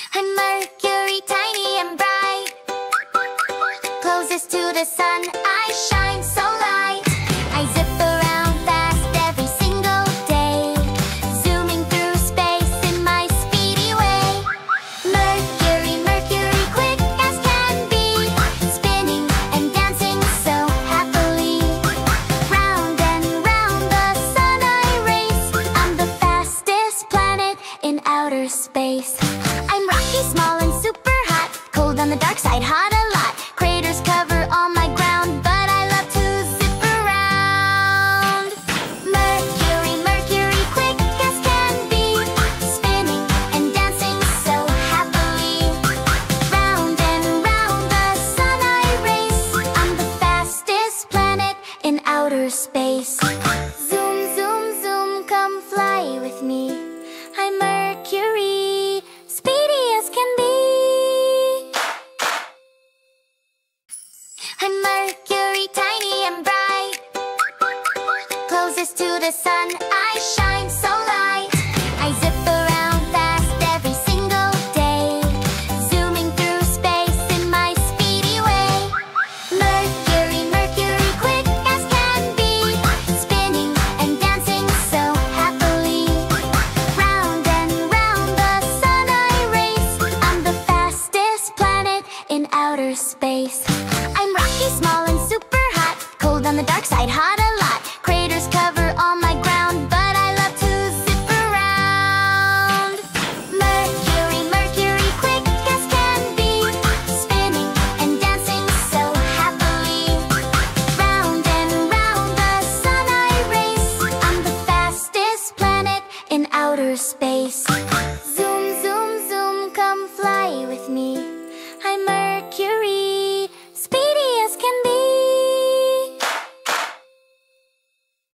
I'm Mercury, tiny and bright. Closest to the sun, I shine so light. I zip around fast every single day, zooming through space in my speedy way. Mercury, Mercury, quick as can be, spinning and dancing so happily. Round and round the sun I race. I'm the fastest planet in outer space. I'm rocky, small and super hot, cold on the dark side, hot